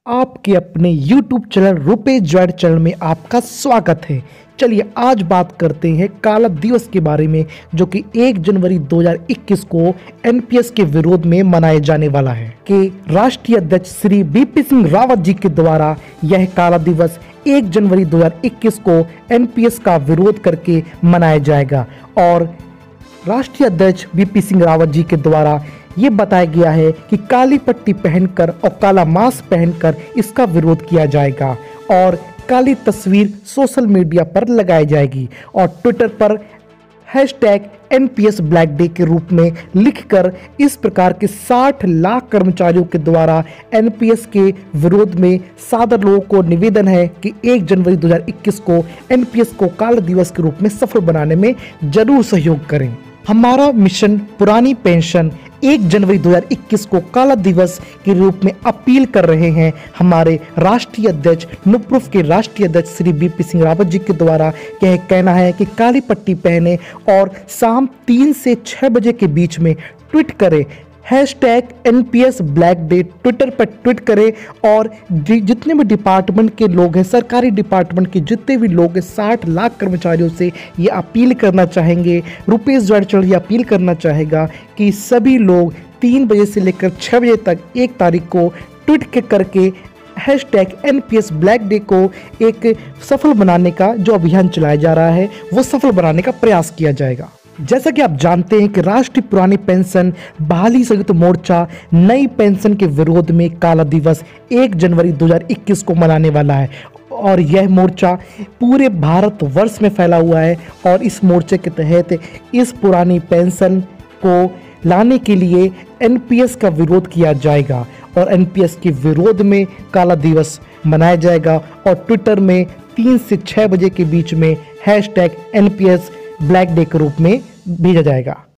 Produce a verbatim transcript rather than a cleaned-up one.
आपके अपने YouTube channel Rupesh joint channel में आपका स्वागत है। चलिए आज बात करते हैं काला दिवस के बारे में, जो कि एक जनवरी दो हज़ार इक्कीस को एन पी एस के विरोध में मनाया जाने वाला है कि राष्ट्रीय अध्यक्ष श्री बी पी सिंह रावत जी के द्वारा यह काला दिवस एक जनवरी दो हज़ार इक्कीस को एन पी एस का विरोध करके मनाया जाएगा। और राष्ट्रीय अध्यक्ष बी पी सिंह रावत जी के द्वारा ये बताया गया है कि काली पट्टी पहनकर और काला मास्क पहनकर इसका विरोध किया जाएगा और काली तस्वीर सोशल मीडिया पर लगाई जाएगी और ट्विटर पर hashtag N P S black day के रूप में लिखकर इस प्रकार के साठ लाख कर्मचारियों के द्वारा एन पी एस के विरोध में सादर लोगों को निवेदन है कि एक जनवरी दो हज़ार इक्कीस को एन पी एस को काला दिवस के रूप में सफल बनाने में जरूर सहयोग करें। हमारा मिशन पुरानी पेंशन एक जनवरी दो हज़ार इक्कीस को काला दिवस के रूप में अपील कर रहे हैं। हमारे राष्ट्रीय अध्यक्ष नुप्रुफ के राष्ट्रीय अध्यक्ष श्री बी पी सिंह रावत जी के द्वारा यह कहना है कि काली पट्टी पहने और शाम तीन से छह बजे के बीच में ट्वीट करें, hashtag N P S black day Twitter पर ट्वीट करें और जितने भी डिपार्टमेंट के लोग हैं, सरकारी डिपार्टमेंट के जितने भी लोग हैं, साठ लाख कर्मचारियों से ये अपील करना चाहेंगे, रुपेश जॉइंट चैनल ये अपील करना चाहेगा कि सभी लोग तीन बजे से लेकर छः बजे तक एक तारीख को ट्वीट के करके hashtag N P S black day को एक सफल बनाने का जो अभियान चलाया जा रहा है वो सफल बनाने का प्रयास किया जाएगा। जैसा कि आप जानते हैं कि राष्ट्रीय पुरानी पेंशन बहाली संयुक्त मोर्चा नई पेंशन के विरोध में काला दिवस एक जनवरी दो हज़ार इक्कीस को मनाने वाला है और यह मोर्चा पूरे भारत वर्ष में फैला हुआ है और इस मोर्चे के तहत इस पुरानी पेंशन को लाने के लिए एन पी एस का विरोध किया जाएगा और एन पी एस के विरोध में काला दिवस मनाया जाएगा और ट्विटर में तीन से छः बजे के बीच में hashtag N P S black day के रूप में भेजा जाएगा।